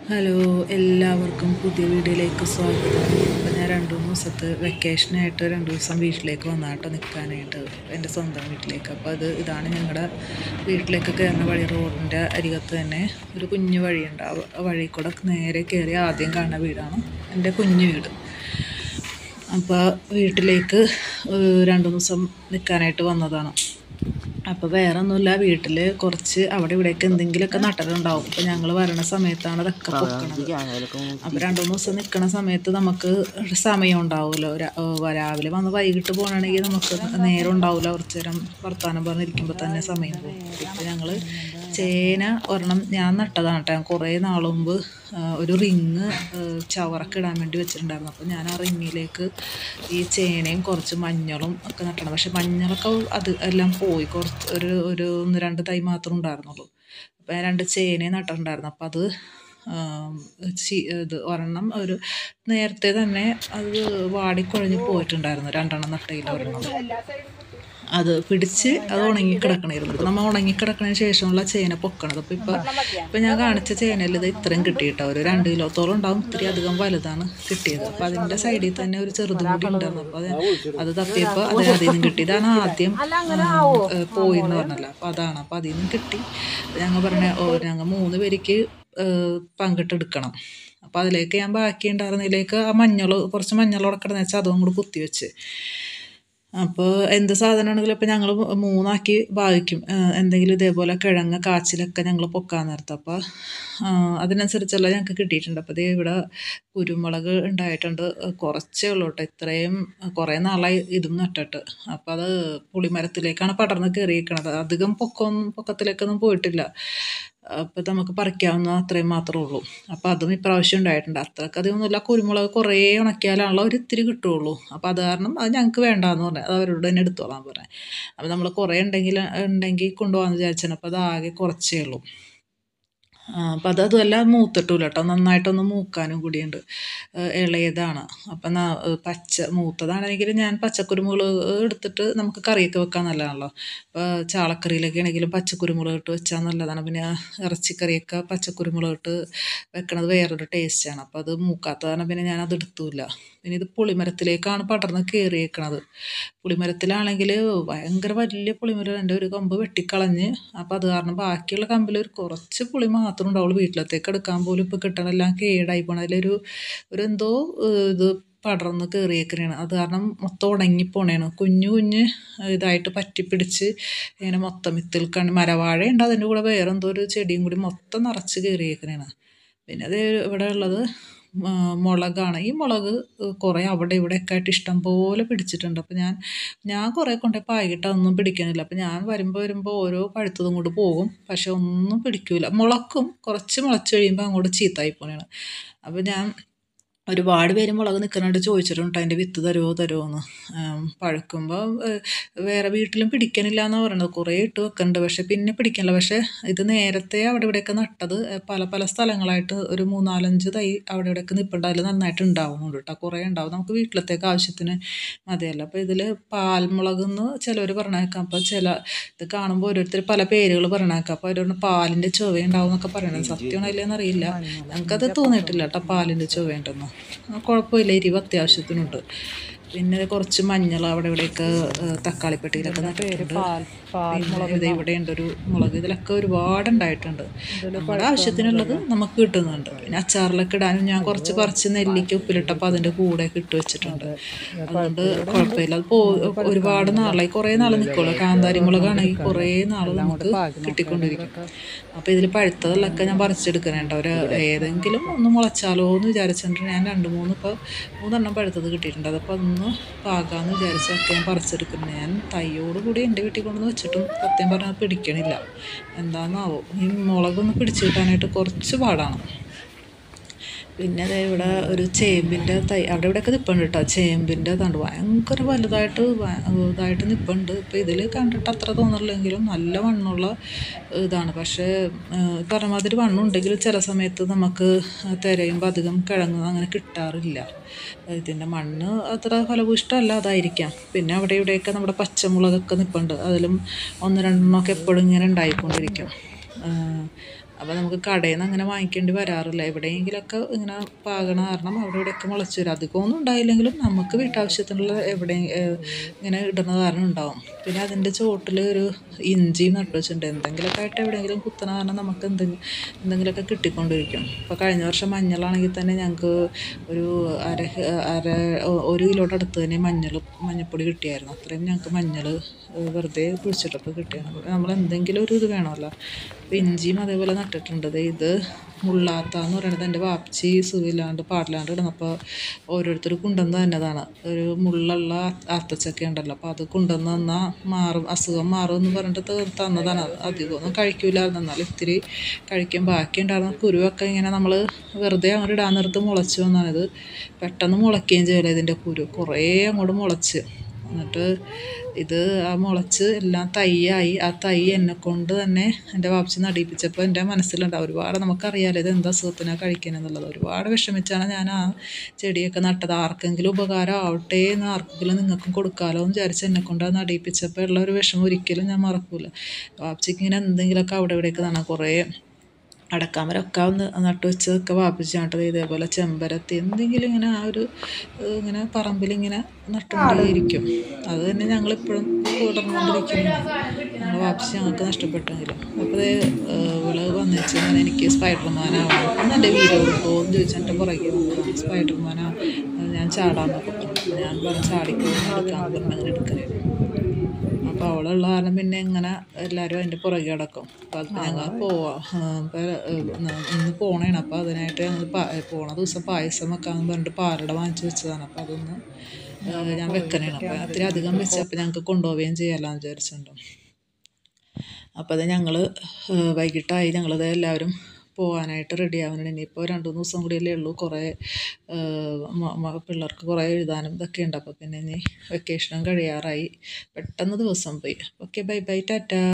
Hello, എല്ലാവർക്കും പുതിയ വീഡിയോയിലേക്ക് സ്വാഗതം. അപ്പോൾ ഞാൻ 2-3 ദിവസത്തെ വെക്കേഷനായിട്ട് 2 ദിവസം വീട്ടിലേക്ക് വന്നാട്ടോ നിൽക്കാനായിട്ട്, എൻ്റെ സ്വന്തം വീട്ടിലേക്ക്. അപ്പോൾ ഇതാണ് ഞങ്ങളുടെ വീട്ടിലേക്ക് കയറുന്ന വഴി. റോഡിൻ്റെ അരികത്ത് തന്നെ ഒരു കുഞ്ഞു വഴിയുണ്ട്. ആ വഴി കൂടെ നേരെ കയറി ആദ്യം കാണുന്ന വീടാണ് എൻ്റെ കുഞ്ഞു വീട്. അപ്പോൾ വീട്ടിലേക്ക് 2 ദിവസം നിൽക്കാനായിട്ട് വന്നതാണ്. അപ്പോൾ വേറെ ഒന്നുമില്ല, വീട്ടിൽ കുറച്ച് അവിടെ ഇവിടെയൊക്കെ എന്തെങ്കിലുമൊക്കെ നട്ടലുണ്ടാവും. അപ്പോൾ ഞങ്ങൾ വരണ സമയത്താണ് അതൊക്കെ പൊക്കണത്. അപ്പോൾ 2-3 ദിവസം നിൽക്കണ സമയത്ത് നമുക്ക് സമയം ഉണ്ടാവുമല്ലോ. രാവിലെ വന്ന് വൈകിട്ട് പോകണമെങ്കിൽ നമുക്ക് നേരം ഉണ്ടാവില്ല. കുറച്ച് നേരം വർത്താനം പറഞ്ഞിരിക്കുമ്പോൾ തന്നെ സമയം പോകും. ഇപ്പോൾ ഞങ്ങൾ ചേന ഒരെണ്ണം ഞാൻ നട്ടതാണ് കേട്ടോ. കുറേ നാൾ മുമ്പ് ഒരു റിങ് ചവറൊക്കെ ഇടാൻ വേണ്ടി വെച്ചിട്ടുണ്ടായിരുന്നു. അപ്പോൾ ഞാൻ ആ റിങ്ങിലേക്ക് ഈ ചേനയും കുറച്ച് മഞ്ഞളും ഒക്കെ നട്ടണം. പക്ഷെ മഞ്ഞളൊക്കെ അത് എല്ലാം പോയി. കുറച്ച് ഒരു 1-2 തൈ മാത്രമേ ഉണ്ടായിരുന്നുള്ളൂ. അപ്പോൾ ഞാൻ 2 ചേനയും നട്ടിട്ടുണ്ടായിരുന്നു. അപ്പോൾ ഇത് ഒരെണ്ണം ഒരു നേരത്തെ തന്നെ അത് വാടിക്കുഴഞ്ഞ് പോയിട്ടുണ്ടായിരുന്നു. 2 നട്ടയിൽ ഒരെണ്ണം അത് പിടിച്ച് അത് ഉണങ്ങിക്കിടക്കണമായിരുന്നു. അപ്പോൾ നമ്മൾ ഉണങ്ങിക്കിടക്കണതിന് ശേഷമുള്ള ചേന പൊക്കണത്. അപ്പോൾ ഇപ്പം ഞാൻ കാണിച്ച ചേനയിൽ ഇത് ഇത്രയും കിട്ടിയിട്ടോ. ഒരു 2 കിലോത്തോളം ഉണ്ടാവും. ഇത്തിരി അധികം വലുതാണ് കിട്ടിയത്. അപ്പോൾ അതിൻ്റെ സൈഡിൽ തന്നെ ഒരു ചെറുതും കൂടി ഉണ്ടായിരുന്നു. അപ്പോൾ അത് തപ്പിയപ്പോൾ അതിൽ നിന്നും കിട്ടി. ഇതാണ് ആദ്യം പോയി എന്ന് പറഞ്ഞല്ലോ. അപ്പോൾ അതാണ്. അപ്പോൾ അതിൽ നിന്നും കിട്ടി. ഞങ്ങൾ ഞങ്ങൾ 3 പേർക്ക് പങ്കിട്ടെടുക്കണം. അപ്പോൾ അതിലേക്ക് ഞാൻ ബാക്കി ഉണ്ടായിരുന്നതിലേക്ക് ആ കുറച്ച് മഞ്ഞളോടെ കിടന്ന് വെച്ചാൽ അതും കൂടി കുത്തിവെച്ച്. അപ്പോൾ എന്ത് സാധനമാണെങ്കിലും ഇപ്പോൾ ഞങ്ങൾ 3 ഭാഗിക്കും. എന്തെങ്കിലും ഇതേപോലെ കിഴങ്ങ് കാച്ചിലൊക്കെ ഞങ്ങൾ പൊക്കാൻ നിർത്തും. അപ്പോൾ അതിനനുസരിച്ചെല്ലാം ഞങ്ങൾക്ക് കിട്ടിയിട്ടുണ്ട്. അപ്പോൾ ഇവിടെ കുരുമുളക് ഉണ്ടായിട്ടുണ്ട്. കുറച്ചേ ഉള്ളൂ കേട്ടോ. ഇത്രയും കുറേ നാളായി ഇതും നട്ടിട്ട്. അപ്പോൾ അത് പുളിമരത്തിലേക്കാണ് പടർന്ന് കയറിയിരിക്കണത്. അധികം പൊക്കത്തിലേക്കൊന്നും പോയിട്ടില്ല. അപ്പോൾ നമുക്ക് പറിക്കാവുന്ന അത്രയും മാത്രമേ ഉള്ളൂ. അപ്പോൾ അതും ഇപ്രാവശ്യം ഉണ്ടായിട്ടുണ്ട്. അത്രയ്ക്ക് അധികമൊന്നുമില്ല. കുരുമുളക് കുറേ ഉണക്കിയാലാണല്ലോ ഒരു ഇത്തിരി കിട്ടുകയുള്ളൂ. അപ്പോൾ അത് കാരണം അത് ഞങ്ങൾക്ക് വേണ്ടാന്ന് പറഞ്ഞു. അത് അവരോട് തന്നെ എടുത്തോളാൻ പറഞ്ഞു. അപ്പോൾ നമ്മൾ കുറേ ഉണ്ടെങ്കിൽ കൊണ്ടുപോകാമെന്ന് വിചാരിച്ചാണ്. അപ്പോൾ അതാകെ കുറച്ചേ ഉള്ളൂ. അപ്പം അതുമല്ല മൂത്തിട്ടില്ല കേട്ടോ. നന്നായിട്ടൊന്ന് മൂക്കാനും കൂടിയുണ്ട്. ഇളയതാണ്. അപ്പം മൂത്തതാണെങ്കിൽ ഞാൻ പച്ചക്കുരുമുളക് എടുത്തിട്ട് നമുക്ക് കറിയൊക്കെ വെക്കാൻ നല്ലതാണല്ലോ. ഇപ്പോൾ ചാളക്കറിയിലൊക്കെ ആണെങ്കിലും പച്ചക്കുരുമുളക് ഇട്ട് വെച്ചാൽ നല്ലതാണ്. പിന്നെ ഇറച്ചിക്കറിയൊക്കെ പച്ചക്കുരുമുളക് ഇട്ട് വെക്കണത് വേറൊരു ടേസ്റ്റാണ്. അപ്പോൾ അത് മൂക്കാത്തതാണ്. പിന്നെ ഞാനത് എടുത്തില്ല. പിന്നെ ഇത് പുളിമരത്തിലേക്കാണ് പടർന്ന് കയറിയേക്കണത്. പുളിമരത്തിലാണെങ്കിൽ ഭയങ്കര വലിയ പുളിമരം. എൻ്റെ ഒരു കമ്പ് വെട്ടിക്കളഞ്ഞ്. അപ്പോൾ അത് കാരണം ബാക്കിയുള്ള കമ്പിൽ ഒരു കുറച്ച് പുളി മാത്രമേ ഉണ്ടാവുള്ളൂ. വീട്ടിലത്തേക്ക് എടുക്കാൻ പോലും ഇപ്പോൾ കിട്ടണമെല്ലാം കേടായി പോകണം. അതിലൊരു എന്തോ ഇത് പടർന്ന് കയറിയേക്കണേണ്. അത് കാരണം മൊത്തം ഉണങ്ങിപ്പോണേണ്. കുഞ്ഞു ഇതായിട്ട് പറ്റിപ്പിടിച്ച് ഇങ്ങനെ മൊത്തം മരവാഴ ഉണ്ട്. അതിൻ്റെ കൂടെ വേറെ എന്തോ ഒരു ചെടിയും കൂടി മൊത്തം നിറച്ച് കയറിയേക്കണേണ്. പിന്നെ അത് ഇവിടെ ഉള്ളത് മുളകാണ്. ഈ മുളക് കുറേ അവിടെ ഇവിടെയൊക്കെ ആയിട്ട് ഇഷ്ടം പോലെ പിടിച്ചിട്ടുണ്ട്. അപ്പോൾ ഞാൻ കുറേ കൊണ്ടുപോയി പാകിയിട്ട് അതൊന്നും പിടിക്കണില്ല. അപ്പോൾ ഞാൻ വരുമ്പോൾ ഓരോ പഴുത്തതും കൊണ്ട് പോകും. പക്ഷെ ഒന്നും പിടിക്കില്ല. കുറച്ച് മുളച്ച് കഴിയുമ്പോൾ അങ്ങോട്ട് ചീത്തായി പോണെയാണ്. അപ്പോൾ ഞാൻ ഒരുപാട് പേര് മുളക് നിൽക്കുന്നുണ്ട് ചോദിച്ചിട്ടുണ്ട് അതിൻ്റെ വിത്ത് തരുമോ എന്ന്. പഴുക്കുമ്പോൾ വേറെ വീട്ടിലും പിടിക്കണില്ല എന്നാണ് പറയുന്നത്. കുറേ ഇട്ട് വെക്കുന്നുണ്ട്. പക്ഷെ പിന്നെ പിടിക്കണില്ല. പക്ഷേ ഇത് നേരത്തെ അവിടെ ഇവിടെയൊക്കെ നട്ടത് പല സ്ഥലങ്ങളായിട്ട് ഒരു 3-4-5 തൈ അവിടെ ഇവിടെയൊക്കെ നിൽപ്പുണ്ട്. അതിൽ നന്നായിട്ട് ഉണ്ടാവുന്നുണ്ട് കേട്ടോ. കുറേ ഉണ്ടാവും. നമുക്ക് വീട്ടിലത്തേക്ക് ആവശ്യത്തിന് മതിയല്ലോ. അപ്പോൾ ഇതിൽ പാൽമുളക് എന്ന് ചിലവർ പറഞ്ഞേക്കാം. അപ്പോൾ ഇത് കാണുമ്പോൾ ഓരോരുത്തർ പല പേരുകൾ പറഞ്ഞേക്കാം. അപ്പോൾ അവരൊന്ന് പാലിൻ്റെ ചുവയുണ്ടാവും എന്നൊക്കെ പറയണത്. സത്യമാണോ ഇല്ലയെന്ന് അറിയില്ല. ഞങ്ങൾക്കത് തോന്നിയിട്ടില്ല കേട്ടോ പാലിൻ്റെ ചുവയുണ്ടെന്ന്. കുഴപ്പമില്ല. എരിവ് അത്യാവശ്യത്തിനുണ്ട്. പിന്നെ കുറച്ച് മഞ്ഞൾ അവിടെ ഇവിടെയൊക്കെ തക്കാളിപ്പെട്ടിയിലൊക്കെ നട്ടിട്ടുണ്ട്. പിന്നെ ഇവിടെ ഉണ്ടൊരു മുളക്. ഇതിലൊക്കെ ഒരുപാടുണ്ടായിട്ടുണ്ട്. നമ്മുടെ ആവശ്യത്തിനുള്ളത് നമുക്ക് കിട്ടുന്നുണ്ട്. പിന്നെ അച്ചാറിലൊക്കെ ഇടാനും ഞാൻ കുറച്ച് പറിച്ച് നെല്ലിക്ക് ഉപ്പിലിട്ടപ്പോൾ അതിൻ്റെ കൂടെയൊക്കെ ഇട്ട് വെച്ചിട്ടുണ്ട്. അതുകൊണ്ട് കുഴപ്പമില്ല. അത് ഒരുപാട് നാളായി. കുറേ നാൾ നിൽക്കുള്ളൂ. കാന്താരി മുളകാണെങ്കിൽ കുറേ നാൾ നമുക്ക് കിട്ടിക്കൊണ്ടിരിക്കും. അപ്പോൾ ഇതിൽ പഴുത്തതെല്ലൊക്കെ ഞാൻ പറിച്ചെടുക്കുന്നുണ്ട്. ഏതെങ്കിലും ഒന്ന് മുളച്ചാലോ എന്ന് വിചാരിച്ചിട്ടുണ്ട്. ഞാൻ 3 പഴുത്തത് കിട്ടിയിട്ടുണ്ട്. അതപ്പോൾ അതൊന്ന് പാകാമെന്ന് വിചാരിച്ചൊക്കെ ഞാൻ പറിച്ചെടുക്കുന്നത്. ഞാൻ തൈയോടുകൂടി എൻ്റെ വീട്ടിൽ കൊണ്ടുവന്ന് വെച്ചിട്ടും സത്യം പറഞ്ഞാൽ പിടിക്കണില്ല. എന്താണെന്നാവോ. ഈ മുളകൊന്ന് പിടിച്ചു കിട്ടാനായിട്ട് കുറച്ച് പാടാണ്. പിന്നെ അതേ ഇവിടെ ഒരു ചേമ്പിൻ്റെ തൈ അവിടെ ഇവിടെയൊക്കെ നിൽപ്പുണ്ട് കേട്ടോ. ചേമ്പിൻ്റെ തണ്ട് ഭയങ്കര ഇതായിട്ട് നിൽപ്പുണ്ട്. ഇപ്പോൾ ഇതിൽ കണ്ടിട്ട് അത്ര തോന്നില്ലെങ്കിലും നല്ല വണ്ണമുള്ള ഇതാണ്. പക്ഷേ പറഞ്ഞമാതിരി വണ്ണമുണ്ടെങ്കിലും ചില സമയത്ത് നമുക്ക് തിരയുമ്പോൾ അധികം കിഴങ്ങ് അങ്ങനെ കിട്ടാറില്ല. ഇതിൻ്റെ മണ്ണ് അത്ര ഫലഭൂയിഷ്ടമല്ല, അതായിരിക്കാം. പിന്നെ അവിടെ ഇവിടെയൊക്കെ നമ്മുടെ പച്ചമുളകൊക്കെ നിൽപ്പുണ്ട്. അതിലും 1-2 എപ്പോഴും ഇങ്ങനെ ഉണ്ടായിക്കൊണ്ടിരിക്കും. അപ്പോൾ നമുക്ക് കടയിൽ നിന്ന് അങ്ങനെ വാങ്ങിക്കേണ്ടി വരാറില്ല. എവിടെയെങ്കിലുമൊക്കെ ഇങ്ങനെ പാകണ കാരണം അവിടെ ഇവിടെയൊക്കെ മുളച്ച് വരും. അധികമൊന്നും ഉണ്ടായില്ലെങ്കിലും നമുക്ക് വീട്ടാവശ്യത്തിനുള്ള ഇങ്ങനെ ഇടുന്ന കാരണം ഉണ്ടാവും. പിന്നെ അതിൻ്റെ ചുവട്ടിൽ ഒരു ഇഞ്ചി നട്ടു വെച്ചിട്ടുണ്ട്. എന്തെങ്കിലുമൊക്കെ ആയിട്ട് എവിടെയെങ്കിലും കുത്തണ കാരണം നമുക്ക് എന്തെങ്കിലുമൊക്കെ കിട്ടിക്കൊണ്ടിരിക്കും. ഇപ്പോൾ കഴിഞ്ഞ വർഷം മഞ്ഞളാണെങ്കിൽ തന്നെ ഞങ്ങൾക്ക് ഒരു ഒരു കിലോയുടെ അടുത്ത് തന്നെ മഞ്ഞൾപ്പൊടി കിട്ടിയായിരുന്നു. അത്രയും ഞങ്ങൾക്ക് മഞ്ഞൾ വെറുതെ കുഴിച്ചിട്ടപ്പോൾ കിട്ടിയാണ്. അപ്പോൾ നമ്മൾ എന്തെങ്കിലും ഒരു ഇത് വേണമല്ലോ. അപ്പോൾ ഇഞ്ചിയും അതേപോലെ നട്ടിട്ടുണ്ട്. ഇത് മുള്ളാത്താന്ന് പറയുന്നത് എൻ്റെ വാപ്പച്ചി സുഖമില്ലാണ്ട് പാടില്ലാണ്ട് കിടന്നപ്പോൾ ഓരോരുത്തർ കൊണ്ടുവന്ന് തന്നതാണ്. ഒരു മുള്ളുള്ള ആത്തച്ചക്ക ഉണ്ടല്ലോ, അപ്പോൾ അത് കൊണ്ടുവന്ന് തന്നാൽ മാറും, അസുഖം മാറും എന്ന് പറഞ്ഞിട്ട് തന്നതാണ്. അധികമൊന്നും കഴിക്കില്ലായിരുന്നു, എന്നാലും ഇത്തിരി കഴിക്കും. ബാക്കി ഉണ്ടായിരുന്ന കുരുവൊക്കെ ഇങ്ങനെ നമ്മൾ വെറുതെ അങ്ങോട്ട് ഇടാൻ നേരത്ത് മുളച്ച് വന്നാണിത്. പെട്ടെന്ന് മുളയ്ക്കുകയും ചെയ്യില്ല ഇതിൻ്റെ കുരു, കുറേ അങ്ങോട്ട് മുളച്ച്. എന്നിട്ട് ഇത് ആ മുളച്ച് എല്ലാം തൈയായി. ആ തൈ എന്നെക്കൊണ്ട് തന്നെ എൻ്റെ വാപ്പച്ചി നടിയിപ്പിച്ചപ്പോൾ എൻ്റെ മനസ്സിലുണ്ടാവും ഒരുപാട്. നമുക്കറിയാമല്ലോ ഇത് എന്താ അസുഖത്തിനാണ് കഴിക്കണമെന്നുള്ളത്. ഒരുപാട് വിഷമിച്ചാണ് ഞാൻ ആ ചെടിയൊക്കെ നട്ടത്. ആർക്കെങ്കിലും ഉപകാരം ആവട്ടെ എന്ന്, ആർക്കെങ്കിലും നിങ്ങൾക്കും കൊടുക്കാമല്ലോ എന്ന് വിചാരിച്ച് എന്നെക്കൊണ്ട് അത് നടിയിപ്പിച്ചപ്പോൾ ഉള്ള ഒരു വിഷമം ഒരിക്കലും ഞാൻ മറക്കില്ല. വാപ്പച്ചിക്ക് ഇങ്ങനെ എന്തെങ്കിലുമൊക്കെ അവിടെ ഇവിടെയൊക്കെ നടാം. കുറേ അടക്കാമരമൊക്കെ ഒന്ന് നട്ടു വെച്ചതൊക്കെ വാപ്പിച്ചാട്ടത്. ഇതേപോലെ ചെമ്പരത്തി എന്തെങ്കിലും ഇങ്ങനെ ആ ഒരു ഇങ്ങനെ പറമ്പിലിങ്ങനെ നട്ടുകൊണ്ടേയിരിക്കും. അത് തന്നെ ഞങ്ങളിപ്പോഴും തുടർന്നുകൊണ്ടിരിക്കുന്നു. ഞങ്ങൾ വാപ്പിച്ച് ഞങ്ങൾക്ക് നഷ്ടപ്പെട്ടെങ്കിലും. അപ്പോൾ വിളവ് വന്നിച്ച് ഞാൻ എനിക്ക് സ്പൈഡർമാനാവണം എന്ന് എൻ്റെ വീഡിയോ പോകുമെന്ന് ചോദിച്ചെൻ്റെ പുറകെ വന്നതാണ്. ഞാൻ ചാടാമെന്നൊക്കെ പറഞ്ഞു. ഞാൻ പറഞ്ഞ് ചാടിക്കോന്ന് എടുക്കാമെന്ന് പറഞ്ഞ് അങ്ങനെ എടുക്കലായിരുന്നു. അപ്പോൾ അവളുള്ള കാരണം പിന്നെ ഇങ്ങനെ എല്ലാവരും അതിൻ്റെ പുറകെ കിടക്കും. അപ്പോൾ അതിപ്പോൾ ഞങ്ങൾ ഇന്ന് പോണേണ്. അപ്പോൾ അതിനായിട്ട് ഞങ്ങൾ പോണ ദിവസം പായസം വെക്കാമെന്ന് പറഞ്ഞിട്ട് പാലട വാങ്ങിച്ച് വെച്ചതാണ്. അപ്പോൾ അതൊന്ന് ഞാൻ വെക്കണേണ്. അപ്പോൾ അത്തിരി അധികം വെച്ചപ്പോൾ ഞങ്ങൾക്ക് കൊണ്ടുപോവുകയും ചെയ്യാമല്ലോ എന്ന് വിചാരിച്ചിട്ടുണ്ടോ. അപ്പോൾ അത് ഞങ്ങൾ വൈകിട്ടായി. ഞങ്ങളത് എല്ലാവരും പോകാനായിട്ട് റെഡിയാവുന്നുണ്ട്. ഇനിയിപ്പോൾ 2-3 ദിവസം കൂടിയല്ലേ ഉള്ളൂ. കുറേ പിള്ളേർക്ക് കുറേ എഴുതാനും ഇതൊക്കെ ഉണ്ട്. അപ്പോൾ പിന്നെ ഇനി വെക്കേഷനും കഴിയാറായി. പെട്ടെന്ന് ദിവസം പോയി. Okay, bye bye, Tata.